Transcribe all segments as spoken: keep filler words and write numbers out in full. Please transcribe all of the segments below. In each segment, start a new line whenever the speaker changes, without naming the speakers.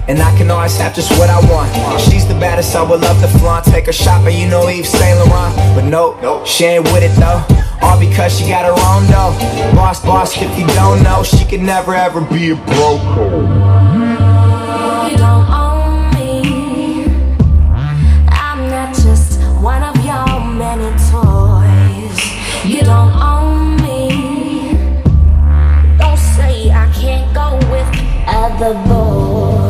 and I can always have just what I want. She's the baddest, I would love to flaunt. Take her shopping, you know Yves Saint Laurent. But nope, nope, she ain't with it though. All because she got her own dough. Boss, boss, if you don't know, she could never ever be a broke.
You don't own me. I'm not just one of your many toys. You don't own me. Don't say I can't go with other boys.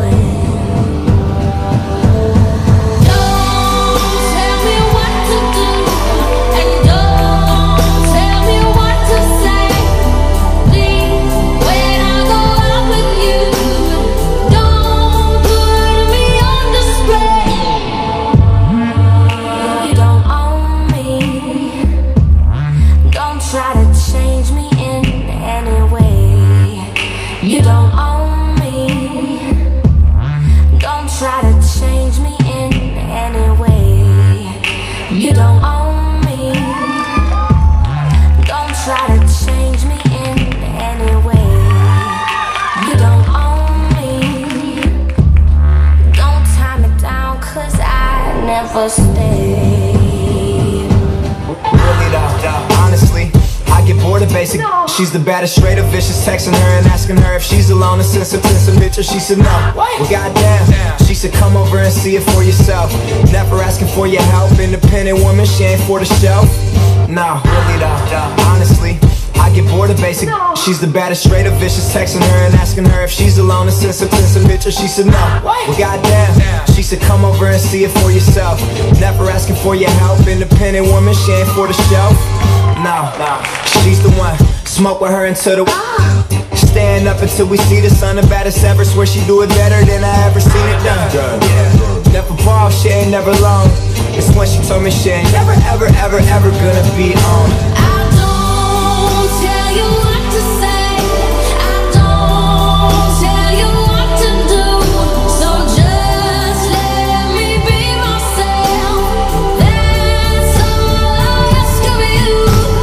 Try to change me in any way. You don't own me. Don't try to change me in any way. You don't own me. Don't try to change me in any way. You don't own me. Don't tie me down, cause I never stay.
Really though, honestly, I get bored of basic. No. She's the baddest, straight up vicious. Texting her and asking her if she's alone and send some some pictures. She said no. What? Well, goddamn. Damn. She said come over and see it for yourself. Never asking for your help. Independent woman, she ain't for the show. No, really though, honestly, I get bored of basic. No. She's the baddest, straight up vicious. Texting her and asking her if she's alone and send some some pictures. She said no. What? Well, goddamn. Damn. She said come over and see it for yourself. Never asking for your help. Independent woman, she ain't for the show. No, no, she's the one. Smoke with her until the stand up until we see the sun. The baddest ever, swear she do it better than I ever seen it done. Yeah. Never ball, she ain't never long. It's when she told me she ain't never, ever, ever, ever gonna be on.
I don't tell you what to say. I don't tell you what to do. So just let me be myself. That's all I ask of you.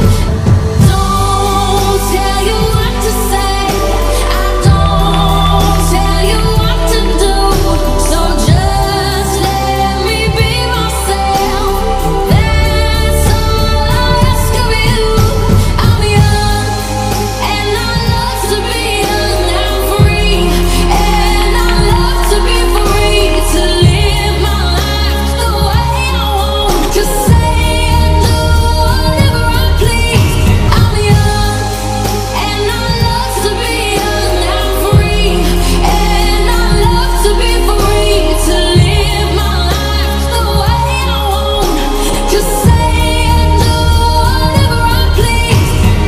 Don't tell you what to say. I don't tell you what to do. So just let me be myself. That's all I ask of you. I'm young and I love to be young. I'm free and I love to be free. To live my life the way I want. To say and do whatever I please. I'm young and I love to be young. I'm free and I love to be free. To live my life the way I want. To say and do whatever I please.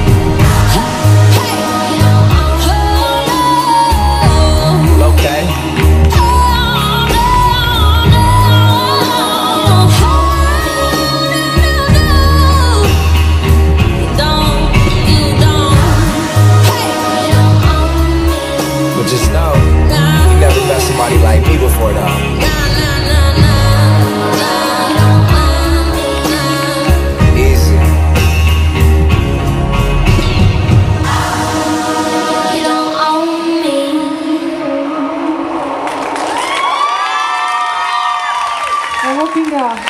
Okay. But just know, you never met somebody like me before though. Easy.
You don't own me.
Bravo Kinga.